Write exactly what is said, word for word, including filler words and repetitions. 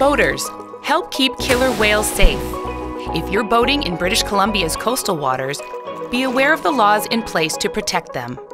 Boaters, help keep killer whales safe. If you're boating in British Columbia's coastal waters, be aware of the laws in place to protect them.